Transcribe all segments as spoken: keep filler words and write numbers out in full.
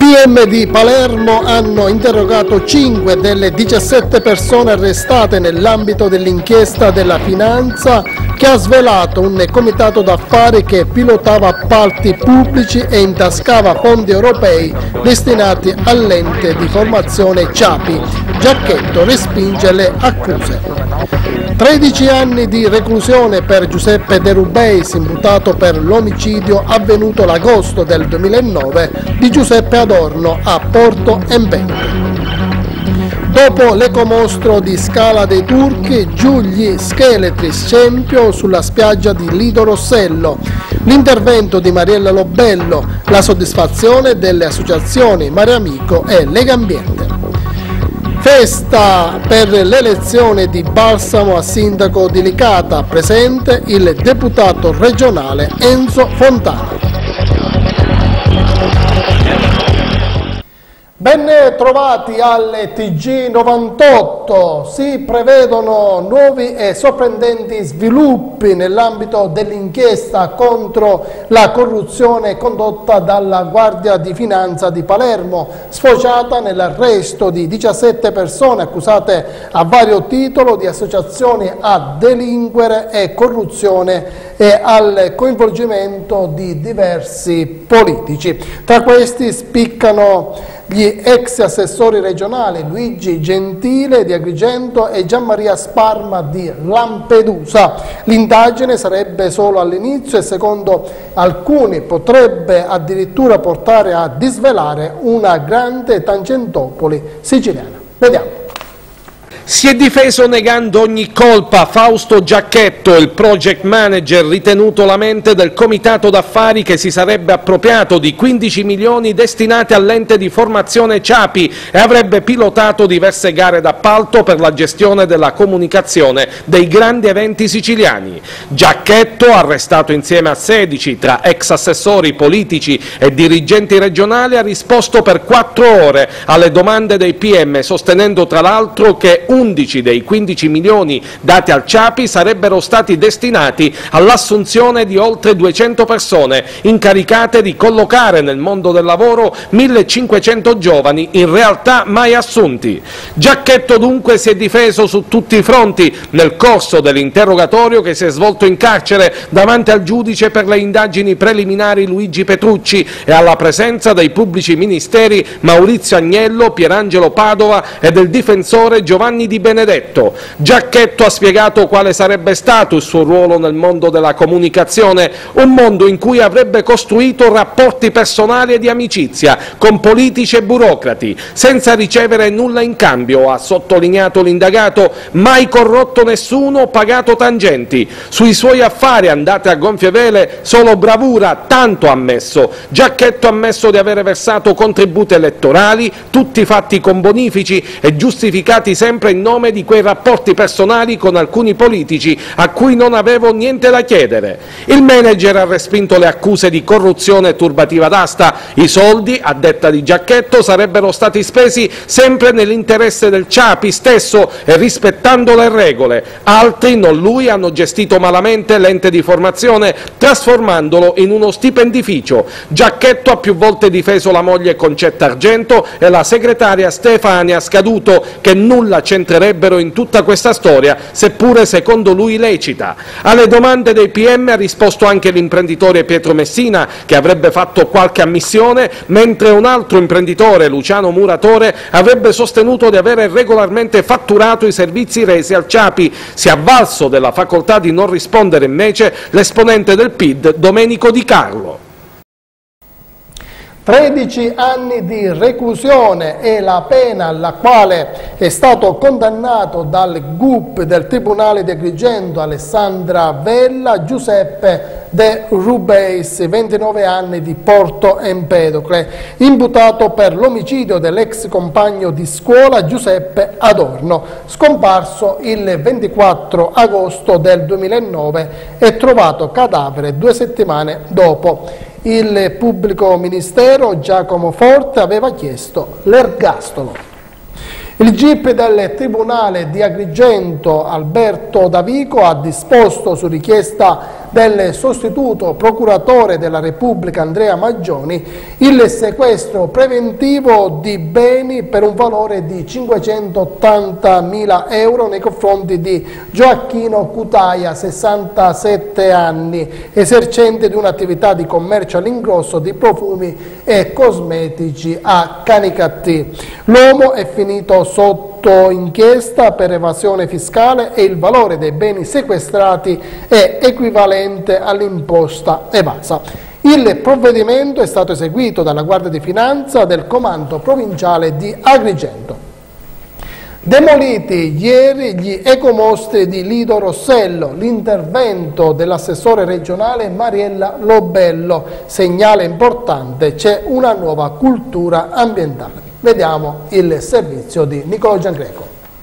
M di Palermo hanno interrogato cinque delle diciassette persone arrestate nell'ambito dell'inchiesta della finanza che ha svelato un comitato d'affari che pilotava appalti pubblici e intascava fondi europei destinati all'ente di formazione Ciapi. Giacchetto respinge le accuse. tredici anni di reclusione per Giuseppe De Rubeis, imputato per l'omicidio avvenuto l'agosto del duemilanove di Giuseppe Adorno a Porto Empedocle. Dopo l'ecomostro di Scala dei Turchi, giù gli scheletri scempio sulla spiaggia di Lido Rossello, l'intervento di Mariella Lobello, la soddisfazione delle associazioni Mare Amico e Lega Ambiente. Festa per l'elezione di Balsamo a sindaco di Licata, presente il deputato regionale Enzo Fontana. Ben trovati alle T G novantotto, si prevedono nuovi e sorprendenti sviluppi nell'ambito dell'inchiesta contro la corruzione condotta dalla Guardia di Finanza di Palermo, sfociata nell'arresto di diciassette persone accusate a vario titolo di associazioni a delinquere e corruzione e al coinvolgimento di diversi politici. Tra questi spiccano gli ex assessori regionali Luigi Gentile di Agrigento e Gianmaria Sparma di Lampedusa. L'indagine sarebbe solo all'inizio e secondo alcuni potrebbe addirittura portare a disvelare una grande Tangentopoli siciliana. Vediamo. Si è difeso negando ogni colpa Fausto Giacchetto, il project manager ritenuto la mente del comitato d'affari che si sarebbe appropriato di quindici milioni destinati all'ente di formazione Ciapi e avrebbe pilotato diverse gare d'appalto per la gestione della comunicazione dei grandi eventi siciliani. Giacchetto, arrestato insieme a sedici tra ex assessori, politici e dirigenti regionali, ha risposto per quattro ore alle domande dei P M, sostenendo tra l'altro che undici dei quindici milioni dati al Ciapi sarebbero stati destinati all'assunzione di oltre duecento persone incaricate di collocare nel mondo del lavoro millecinquecento giovani in realtà mai assunti. Giacchetto dunque si è difeso su tutti i fronti nel corso dell'interrogatorio che si è svolto in carcere davanti al giudice per le indagini preliminari Luigi Petrucci e alla presenza dei pubblici ministeri Maurizio Agnello, Pierangelo Padova e del difensore Giovanni Di Benedetto. Giacchetto ha spiegato quale sarebbe stato il suo ruolo nel mondo della comunicazione, un mondo in cui avrebbe costruito rapporti personali e di amicizia con politici e burocrati, senza ricevere nulla in cambio, ha sottolineato l'indagato, mai corrotto nessuno, pagato tangenti. Sui suoi affari andate a gonfie vele, solo bravura, tanto ha ammesso. Giacchetto ha ammesso di avere versato contributi elettorali, tutti fatti con bonifici e giustificati sempre in nome di quei rapporti personali con alcuni politici a cui non avevo niente da chiedere. Il manager ha respinto le accuse di corruzione e turbativa d'asta. I soldi, a detta di Giacchetto, sarebbero stati spesi sempre nell'interesse del Ciapi stesso e rispettando le regole. Altri, non lui, hanno gestito malamente l'ente di formazione trasformandolo in uno stipendificio. Giacchetto ha più volte difeso la moglie Concetta Argento e la segretaria Stefania Scaduto, che nulla c'entrerebbero in tutta questa storia, seppure secondo lui lecita. Alle domande dei P M ha risposto anche l'imprenditore Pietro Messina, che avrebbe fatto qualche ammissione, mentre un altro imprenditore, Luciano Muratore, avrebbe sostenuto di avere regolarmente fatturato i servizi resi al Ciapi. Si è avvalso della facoltà di non rispondere invece l'esponente del P I D, Domenico Di Carlo. tredici anni di reclusione è la pena alla quale è stato condannato dal G U P del Tribunale di Agrigento Alessandra Vella Giuseppe De Rubeis, ventinove anni, di Porto Empedocle, imputato per l'omicidio dell'ex compagno di scuola Giuseppe Adorno, scomparso il ventiquattro agosto del duemilanove e trovato cadavere due settimane dopo. Il pubblico ministero Giacomo Forte aveva chiesto l'ergastolo. Il G I P del Tribunale di Agrigento Alberto Davico ha disposto, su richiesta del sostituto procuratore della Repubblica Andrea Maggioni il sequestro preventivo di beni per un valore di cinquecentottantamila euro nei confronti di Gioacchino Cutaia, sessantasette anni, esercente di un'attività di commercio all'ingrosso di profumi e cosmetici a Canicattì. L'uomo è finito sotto inchiesta per evasione fiscale e il valore dei beni sequestrati è equivalente all'imposta evasa. Il provvedimento è stato eseguito dalla Guardia di Finanza del Comando Provinciale di Agrigento. Demoliti ieri gli ecomostri di Lido Rossello, l'intervento dell'assessore regionale Mariella Lobello, segnale importante, c'è una nuova cultura ambientale. Vediamo il servizio di Nicolò Giangreco.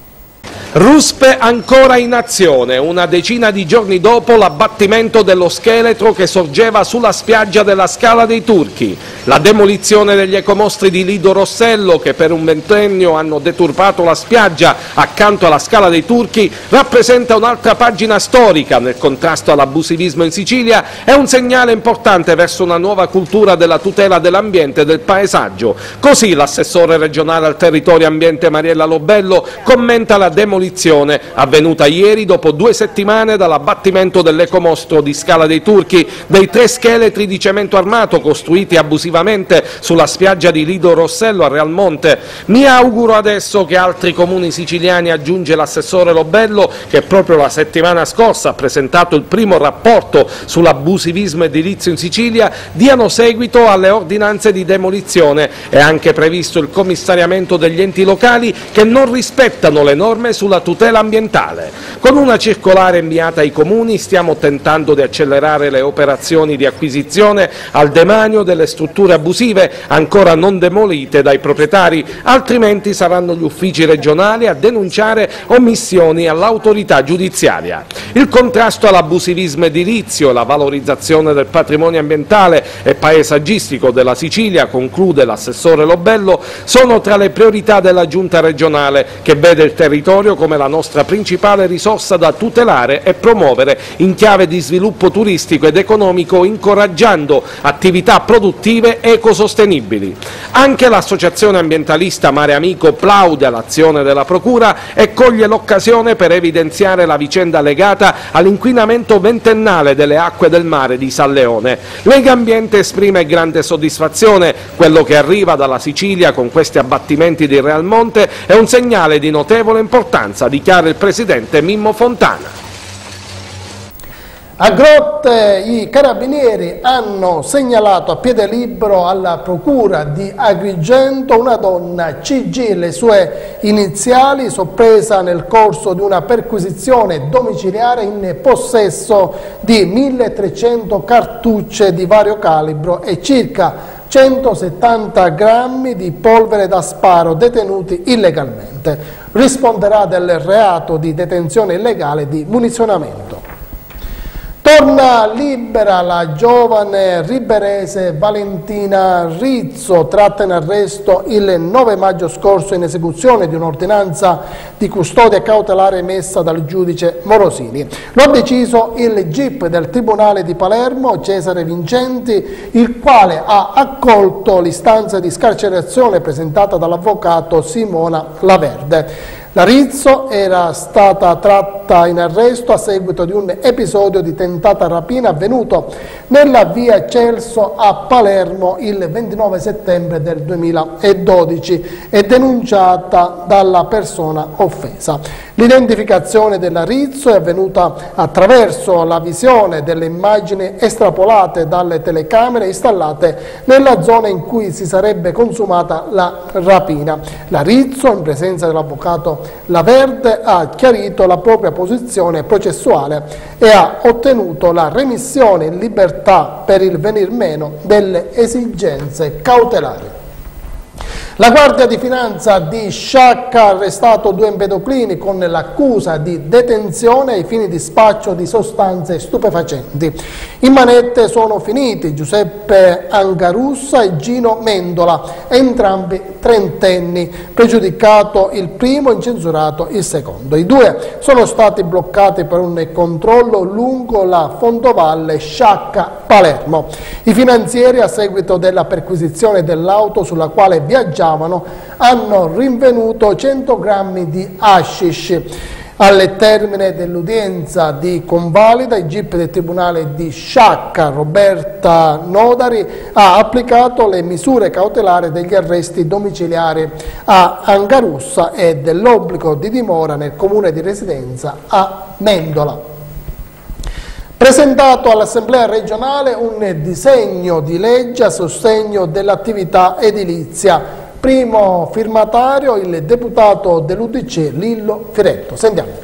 Ruspe ancora in azione, una decina di giorni dopo l'abbattimento dello scheletro che sorgeva sulla spiaggia della Scala dei Turchi. La demolizione degli ecomostri di Lido Rossello, che per un ventennio hanno deturpato la spiaggia accanto alla Scala dei Turchi, rappresenta un'altra pagina storica nel contrasto all'abusivismo in Sicilia. È un segnale importante verso una nuova cultura della tutela dell'ambiente e del paesaggio. Così l'assessore regionale al territorio e ambiente Mariella Lobello commenta la demolizione avvenuta ieri dopo due settimane dall'abbattimento dell'ecomostro di Scala dei Turchi dei tre scheletri di cemento armato costruiti abusivamente sulla spiaggia di Lido Rossello a Realmonte. Mi auguro adesso che altri comuni siciliani, aggiunge l'assessore Lobello, che proprio la settimana scorsa ha presentato il primo rapporto sull'abusivismo edilizio in Sicilia, diano seguito alle ordinanze di demolizione. È anche previsto il commissariamento degli enti locali che non rispettano le norme sulla tutela ambientale. Con una circolare inviata ai comuni stiamo tentando di accelerare le operazioni di acquisizione al demanio delle strutture abusive ancora non demolite dai proprietari, altrimenti saranno gli uffici regionali a denunciare omissioni all'autorità giudiziaria. Il contrasto all'abusivismo edilizio e la valorizzazione del patrimonio ambientale e paesaggistico della Sicilia, conclude l'assessore Lobello, sono tra le priorità della Giunta regionale, che vede il territorio come la nostra principale risorsa da tutelare e promuovere in chiave di sviluppo turistico ed economico, incoraggiando attività produttive ecosostenibili. Anche l'associazione ambientalista Mare Amico plaude all'azione della Procura e coglie l'occasione per evidenziare la vicenda legata all'inquinamento ventennale delle acque del mare di San Leone. Legambiente esprime grande soddisfazione. Quello che arriva dalla Sicilia con questi abbattimenti di Realmonte è un segnale di notevole importanza, dichiara il presidente Mimmo Fontana. A Grotte i carabinieri hanno segnalato a piede libero alla procura di Agrigento una donna C G, le sue iniziali, sorpresa nel corso di una perquisizione domiciliare in possesso di milletrecento cartucce di vario calibro e circa centosettanta grammi di polvere da sparo detenuti illegalmente. Risponderà del reato di detenzione illegale di munizionamento. Torna libera la giovane riberese Valentina Rizzo, tratta in arresto il nove maggio scorso in esecuzione di un'ordinanza di custodia cautelare emessa dal giudice Morosini. Lo ha deciso il G I P del Tribunale di Palermo, Cesare Vincenti, il quale ha accolto l'istanza di scarcerazione presentata dall'avvocato Simona Laverde. La Rizzo era stata tratta in arresto a seguito di un episodio di tentata rapina avvenuto nella via Celso a Palermo il ventinove settembre del duemiladodici e denunciata dalla persona offesa. L'identificazione della Rizzo è avvenuta attraverso la visione delle immagini estrapolate dalle telecamere installate nella zona in cui si sarebbe consumata la rapina. La Rizzo, in presenza dell'avvocato Laverde, ha chiarito la propria posizione processuale e ha ottenuto la remissione in libertà per il venir meno delle esigenze cautelari. La Guardia di Finanza di Sciacca ha arrestato due empedoclini con l'accusa di detenzione ai fini di spaccio di sostanze stupefacenti. In manette sono finiti Giuseppe Angarussa e Gino Mendola, entrambi trentenni, pregiudicato il primo, incensurato il secondo. I due sono stati bloccati per un controllo lungo la fondovalle Sciacca-Palermo. I finanzieri, a seguito della perquisizione dell'auto sulla quale viaggiavano, hanno rinvenuto cento grammi di hashish. Al termine dell'udienza di convalida, il G I P del Tribunale di Sciacca, Roberta Nodari, ha applicato le misure cautelari degli arresti domiciliari a Angarussa e dell'obbligo di dimora nel comune di residenza a Mendola. Presentato all'Assemblea regionale un disegno di legge a sostegno dell'attività edilizia. Primo firmatario il deputato dell'U D C Lillo Firetto. Sentiamo.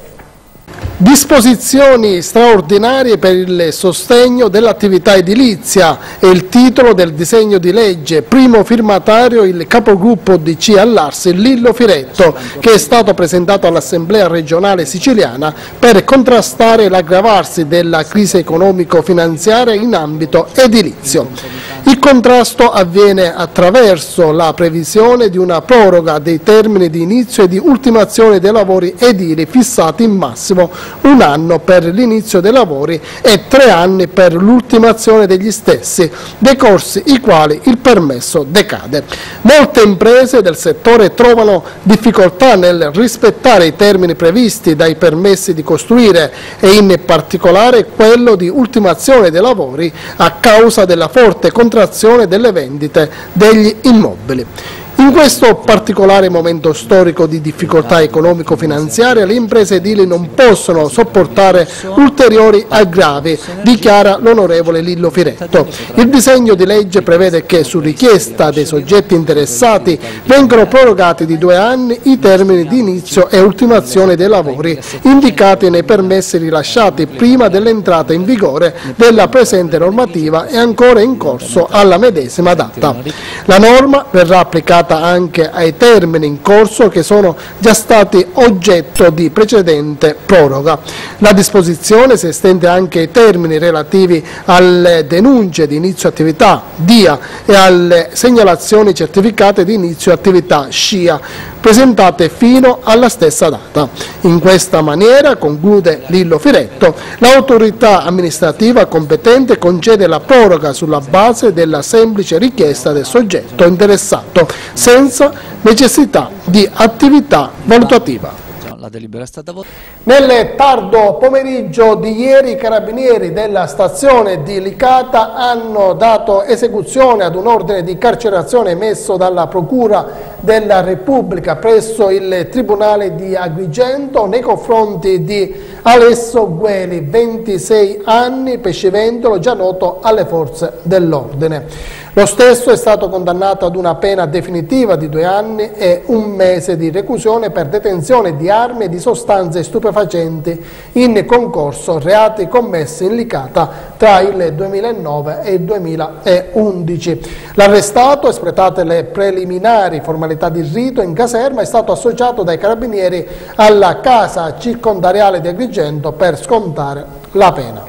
Disposizioni straordinarie per il sostegno dell'attività edilizia è il titolo del disegno di legge, primo firmatario il capogruppo D C all'Arsi Lillo Firetto, che è stato presentato all'Assemblea regionale siciliana per contrastare l'aggravarsi della crisi economico-finanziaria in ambito edilizio. Il contrasto avviene attraverso la previsione di una proroga dei termini di inizio e di ultimazione dei lavori edili fissati in massimo un anno per l'inizio dei lavori e tre anni per l'ultimazione degli stessi, decorsi i quali il permesso decade. Molte imprese del settore trovano difficoltà nel rispettare i termini previsti dai permessi di costruire e in particolare quello di ultimazione dei lavori a causa della forte contrazione delle vendite degli immobili. In questo particolare momento storico di difficoltà economico-finanziaria, le imprese edili non possono sopportare ulteriori aggravi, dichiara l'onorevole Lillo Firetto. Il disegno di legge prevede che, su richiesta dei soggetti interessati, vengano prorogati di due anni i termini di inizio e ultimazione dei lavori indicati nei permessi rilasciati prima dell'entrata in vigore della presente normativa e ancora in corso alla medesima data. La norma verrà applicata anche ai termini in corso che sono già stati oggetto di precedente proroga. La disposizione si estende anche ai termini relativi alle denunce di inizio attività D I A e alle segnalazioni certificate di inizio attività S C I A presentate fino alla stessa data. In questa maniera, conclude Lillo Firetto, l'autorità amministrativa competente concede la proroga sulla base della semplice richiesta del soggetto interessato, senza necessità di attività valutativa. La delibera è stata votata. Nel tardo pomeriggio di ieri i carabinieri della stazione di Licata hanno dato esecuzione ad un ordine di carcerazione emesso dalla Procura della Repubblica presso il Tribunale di Agrigento nei confronti di Alesso Gueli, ventisei anni, pescivendolo, già noto alle forze dell'ordine. Lo stesso è stato condannato ad una pena definitiva di due anni e un mese di reclusione per detenzione di armi e di sostanze stupefacenti in concorso, reati commessi in Licata tra il duemilanove e il duemilaundici. L'arrestato, espletate le preliminari formalità di rito in caserma, è stato associato dai carabinieri alla casa circondariale di Agrigento per scontare la pena.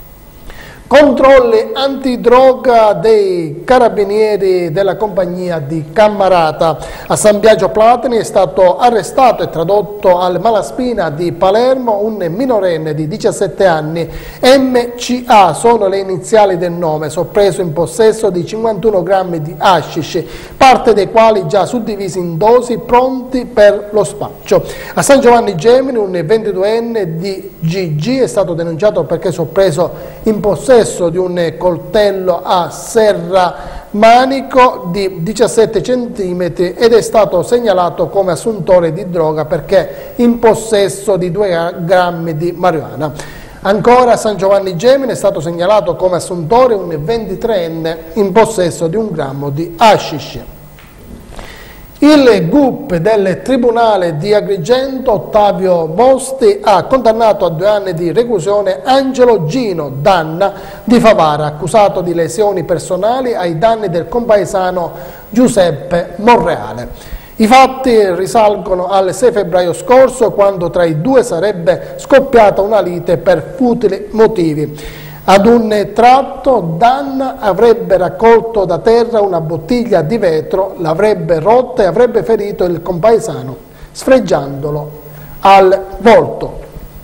Controlli antidroga dei carabinieri della compagnia di Cammarata. A San Biagio Platini è stato arrestato e tradotto al Malaspina di Palermo un minorenne di diciassette anni, M C A sono le iniziali del nome, sorpreso in possesso di cinquantuno grammi di hashish, parte dei quali già suddivisi in dosi pronti per lo spaccio. A San Giovanni Gemini un ventiduenne di G G è stato denunciato perché sorpreso in possesso di un coltello a serramanico di diciassette centimetri ed è stato segnalato come assuntore di droga perché in possesso di due grammi di marijuana. Ancora a San Giovanni Gemini è stato segnalato come assuntore un ventitreenne in possesso di un grammo di hashish. Il G U P del Tribunale di Agrigento, Ottavio Mosti, ha condannato a due anni di reclusione Angelo Gino Danna di Favara, accusato di lesioni personali ai danni del compaesano Giuseppe Monreale. I fatti risalgono al sei febbraio scorso, quando tra i due sarebbe scoppiata una lite per futili motivi. Ad un tratto Danna avrebbe raccolto da terra una bottiglia di vetro, l'avrebbe rotta e avrebbe ferito il compaesano, sfregiandolo al volto.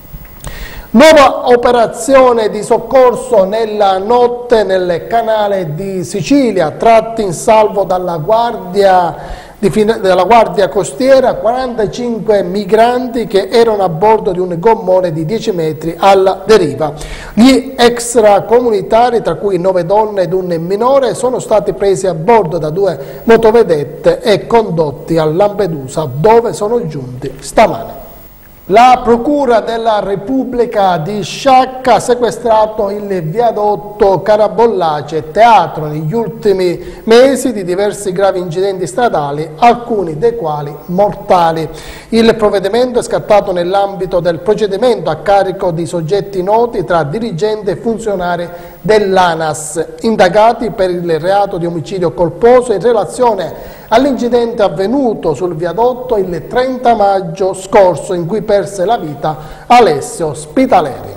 Nuova operazione di soccorso nella notte nel canale di Sicilia, tratti in salvo dalla Guardia della Guardia Costiera quarantacinque migranti che erano a bordo di un gommone di dieci metri alla deriva. Gli extracomunitari, tra cui nove donne ed un minore, sono stati presi a bordo da due motovedette e condotti a Lampedusa, dove sono giunti stamane. La Procura della Repubblica di Sciacca ha sequestrato il viadotto Carabollace, teatro negli ultimi mesi di diversi gravi incidenti stradali, alcuni dei quali mortali. Il provvedimento è scattato nell'ambito del procedimento a carico di soggetti noti tra dirigenti e funzionari dell'ANAS, indagati per il reato di omicidio colposo in relazione all'incidente avvenuto sul viadotto il trenta maggio scorso, in cui perse la vita Alessio Spitaleri.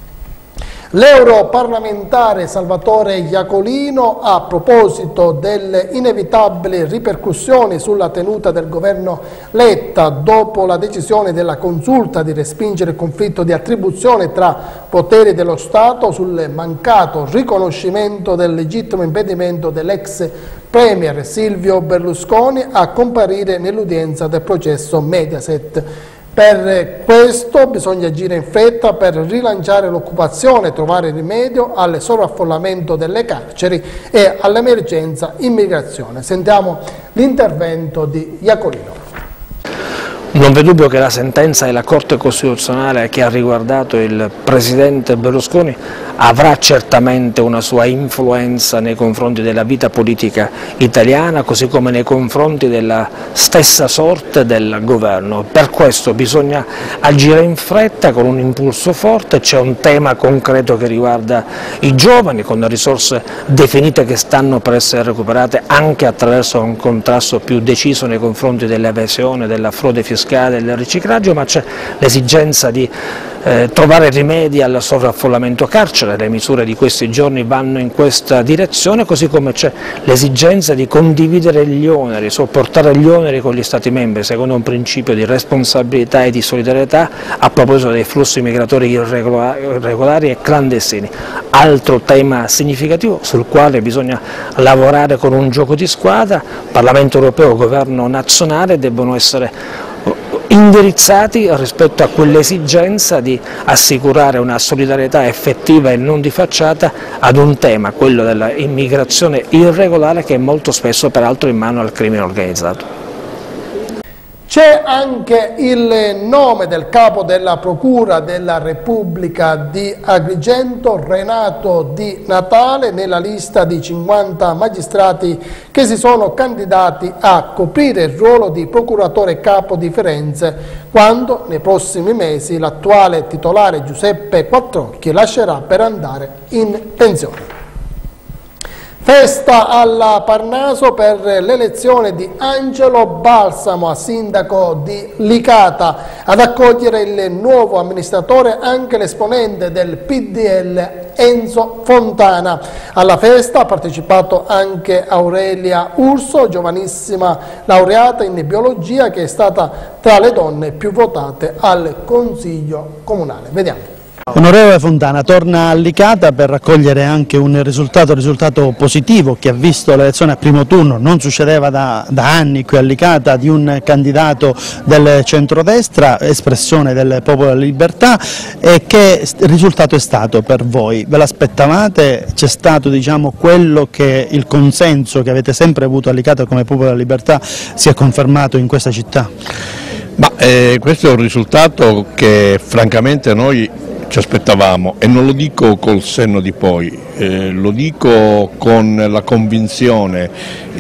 L'europarlamentare Salvatore Iacolino, a proposito delle inevitabili ripercussioni sulla tenuta del governo Letta dopo la decisione della Consulta di respingere il conflitto di attribuzione tra poteri dello Stato sul mancato riconoscimento del legittimo impedimento dell'ex premier Silvio Berlusconi a comparire nell'udienza del processo Mediaset. Per questo bisogna agire in fretta per rilanciare l'occupazione, trovare rimedio al sovraffollamento delle carceri e all'emergenza immigrazione. Sentiamo l'intervento di Iacolino. Non v'è dubbio che la sentenza della Corte Costituzionale che ha riguardato il Presidente Berlusconi avrà certamente una sua influenza nei confronti della vita politica italiana, così come nei confronti della stessa sorte del governo. Per questo bisogna agire in fretta con un impulso forte. C'è un tema concreto che riguarda i giovani, con risorse definite che stanno per essere recuperate anche attraverso un contrasto più deciso nei confronti dell'evasione, della frode fiscale, del riciclaggio, ma c'è l'esigenza di eh, trovare rimedi al sovraffollamento carcere. Le misure di questi giorni vanno in questa direzione, così come c'è l'esigenza di condividere gli oneri, sopportare gli oneri con gli Stati membri, secondo un principio di responsabilità e di solidarietà a proposito dei flussi migratori irregolari e clandestini. Altro tema significativo sul quale bisogna lavorare con un gioco di squadra: Parlamento europeo, governo nazionale debbono essere indirizzati rispetto a quell'esigenza di assicurare una solidarietà effettiva e non di facciata ad un tema, quello dell'immigrazione irregolare, che è molto spesso peraltro in mano al crimine organizzato. C'è anche il nome del capo della Procura della Repubblica di Agrigento, Renato Di Natale, nella lista di cinquanta magistrati che si sono candidati a coprire il ruolo di procuratore capo di Firenze, quando nei prossimi mesi l'attuale titolare Giuseppe Quattrocchi lascerà per andare in pensione. Festa alla Parnaso per l'elezione di Angelo Balsamo a sindaco di Licata. Ad accogliere il nuovo amministratore anche l'esponente del P D L Enzo Fontana. Alla festa ha partecipato anche Aurelia Urso, giovanissima laureata in biologia, che è stata tra le donne più votate al Consiglio Comunale. Vediamo. Onorevole Fontana torna a Licata per raccogliere anche un risultato, risultato positivo che ha visto l'elezione a primo turno, non succedeva da, da anni qui a Licata, di un candidato del centrodestra, espressione del Popolo della Libertà. E che risultato è stato per voi? Ve l'aspettavate? C'è stato, diciamo, quello che il consenso che avete sempre avuto a Licata come Popolo della Libertà si è confermato in questa città? Ma eh, questo è un risultato che francamente noi ci aspettavamo, e non lo dico col senno di poi, eh, lo dico con la convinzione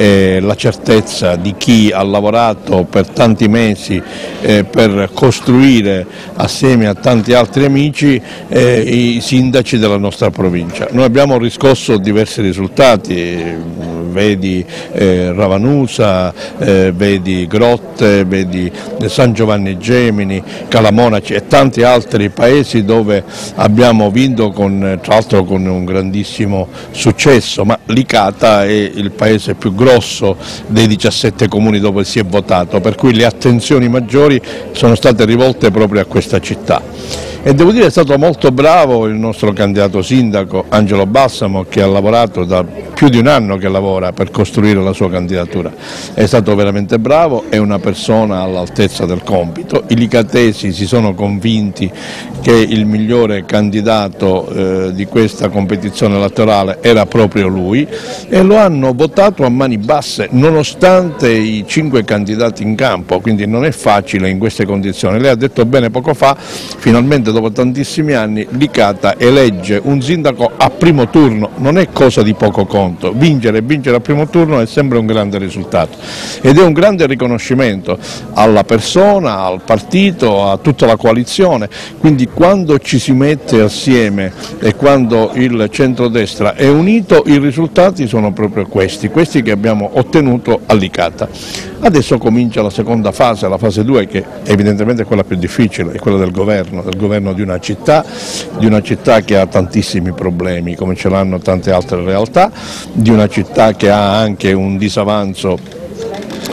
e la certezza di chi ha lavorato per tanti mesi eh, per costruire assieme a tanti altri amici eh, i sindaci della nostra provincia. Noi abbiamo riscosso diversi risultati, vedi eh, Ravanusa, eh, vedi Grotte, vedi San Giovanni Gemini, Calamonaci e tanti altri paesi dove abbiamo vinto con, tra l'altro con un grandissimo successo, ma Licata è il paese più grosso dei diciassette comuni dove si è votato, per cui le attenzioni maggiori sono state rivolte proprio a questa città. E devo dire che è stato molto bravo il nostro candidato sindaco Angelo Balsamo, che ha lavorato da più di un anno che lavora per costruire la sua candidatura. È stato veramente bravo, è una persona all'altezza del compito. I licatesi si sono convinti che il migliore candidato eh, di questa competizione elettorale era proprio lui e lo hanno votato a mani basse nonostante i cinque candidati in campo, quindi non è facile in queste condizioni. Lei ha detto bene poco fa, finalmente dopo tantissimi anni Licata elegge un sindaco a primo turno, non è cosa di poco conto, vincere e vincere a primo turno è sempre un grande risultato ed è un grande riconoscimento alla persona, al partito, a tutta la coalizione, quindi quando ci si mette assieme e quando il centrodestra è unito i risultati sono proprio questi, questi che abbiamo ottenuto a Licata. Adesso comincia la seconda fase, la fase due, che evidentemente è quella più difficile, è quella del governo, del governo di una città, di una città che ha tantissimi problemi, come ce l'hanno tante altre realtà, di una città che ha anche un disavanzo Uh,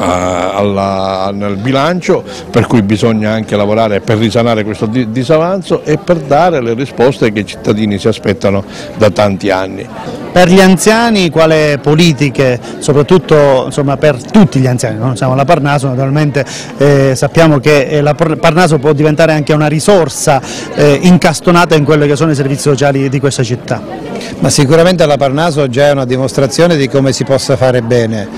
alla, nel bilancio, per cui bisogna anche lavorare per risanare questo di, disavanzo e per dare le risposte che i cittadini si aspettano da tanti anni. Per gli anziani quale politiche, soprattutto insomma, per tutti gli anziani, non siamo la Parnaso, naturalmente eh, sappiamo che la Parnaso può diventare anche una risorsa eh, incastonata in quelli che sono i servizi sociali di questa città. Ma sicuramente la Parnaso già è una dimostrazione di come si possa fare bene.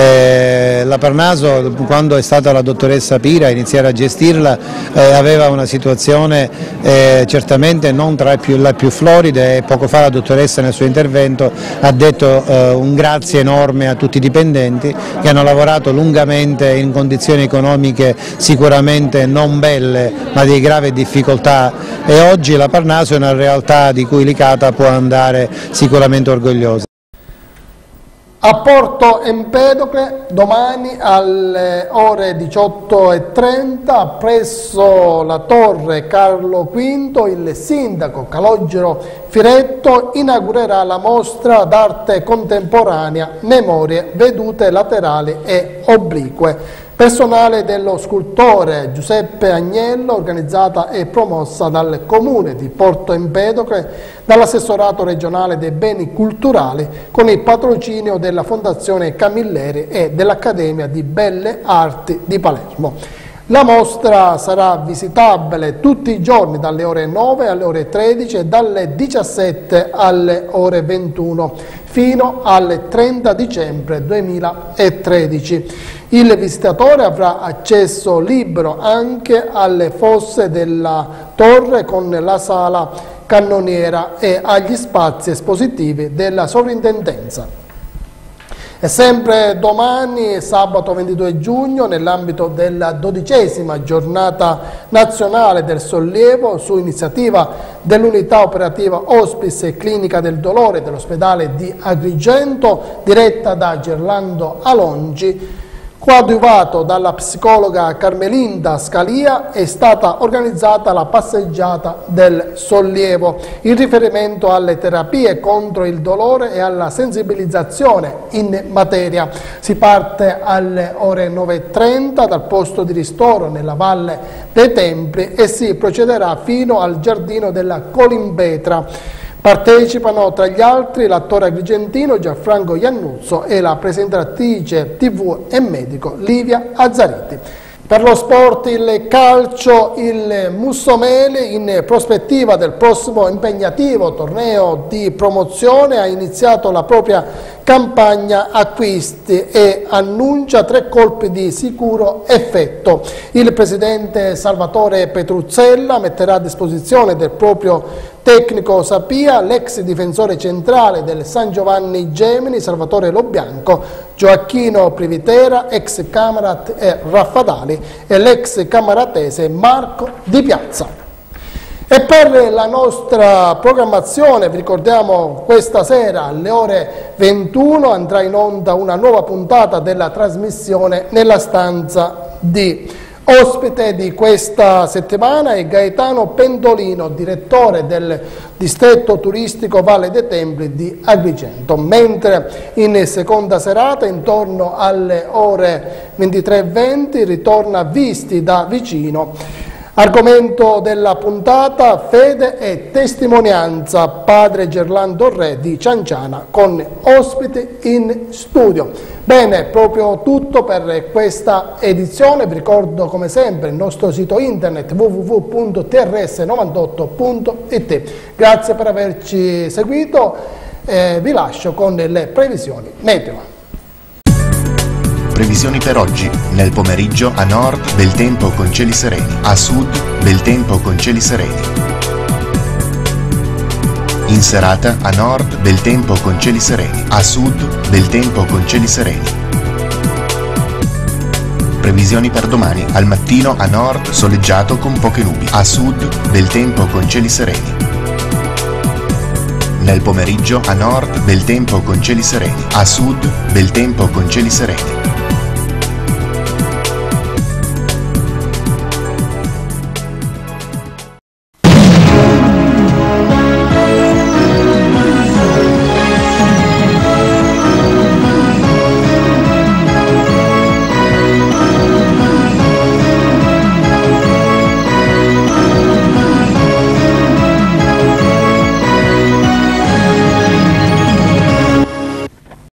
Eh, la Parnaso, quando è stata la dottoressa Pira a iniziare a gestirla, eh, aveva una situazione eh, certamente non tra le più, le più floride, e poco fa la dottoressa nel suo intervento ha detto eh, un grazie enorme a tutti i dipendenti che hanno lavorato lungamente in condizioni economiche sicuramente non belle ma di grave difficoltà, e oggi la Parnaso è una realtà di cui Licata può andare sicuramente orgogliosa. A Porto Empedocle domani alle ore diciotto e trenta presso la Torre Carlo quinto il sindaco Calogero Firetto inaugurerà la mostra d'arte contemporanea Memorie vedute laterali e oblique, personale dello scultore Giuseppe Agnello, organizzata e promossa dal Comune di Porto Empedocle, dall'assessorato regionale dei beni culturali, con il patrocinio della Fondazione Camilleri e dell'Accademia di Belle Arti di Palermo. La mostra sarà visitabile tutti i giorni dalle ore nove alle ore tredici e dalle diciassette alle ore ventuno fino al trenta dicembre duemilatredici. Il visitatore avrà accesso libero anche alle fosse della torre con la sala cannoniera e agli spazi espositivi della sovrintendenza. E sempre domani, sabato ventidue giugno, nell'ambito della dodicesima giornata nazionale del sollievo, su iniziativa dell'unità operativa Hospice e Clinica del Dolore dell'ospedale di Agrigento, diretta da Gerlando Alongi, coadiuvato dalla psicologa Carmelinda Scalia, è stata organizzata la passeggiata del sollievo, in riferimento alle terapie contro il dolore e alla sensibilizzazione in materia. Si parte alle ore nove e trenta dal posto di ristoro nella Valle dei Templi e si procederà fino al giardino della Colimbetra. Partecipano tra gli altri l'attore agrigentino Gianfranco Iannuzzo e la presentatrice tivù e medico Livia Azzariti. Per lo sport, il calcio, il Mussomeli in prospettiva del prossimo impegnativo torneo di promozione ha iniziato la propria campagna acquisti e annuncia tre colpi di sicuro effetto. Il presidente Salvatore Petruzzella metterà a disposizione del proprio tecnico Sapia l'ex difensore centrale del San Giovanni Gemini Salvatore Lobianco, Gioacchino Privitera, ex Camarat e Raffadali, e l'ex camaratese Marco Di Piazza. E per la nostra programmazione vi ricordiamo questa sera alle ore ventuno andrà in onda una nuova puntata della trasmissione Nella stanza di. Ospite di questa settimana è Gaetano Pendolino, direttore del distretto turistico Valle dei Templi di Agrigento, mentre in seconda serata intorno alle ore ventitré e venti ritorna Visti da vicino. Argomento della puntata: fede e testimonianza, padre Gerlando Re di Cianciana, con ospiti in studio. Bene, proprio tutto per questa edizione. Vi ricordo come sempre il nostro sito internet w w w punto t r s novantotto punto i t. Grazie per averci seguito, eh, vi lascio con le previsioni meteo. Previsioni per oggi: nel pomeriggio a nord bel tempo con cieli sereni, a sud bel tempo con cieli sereni. In serata a nord bel tempo con cieli sereni, a sud bel tempo con cieli sereni. Previsioni per domani: al mattino a nord soleggiato con poche nubi, a sud bel tempo con cieli sereni. Nel pomeriggio a nord bel tempo con cieli sereni, a sud bel tempo con cieli sereni.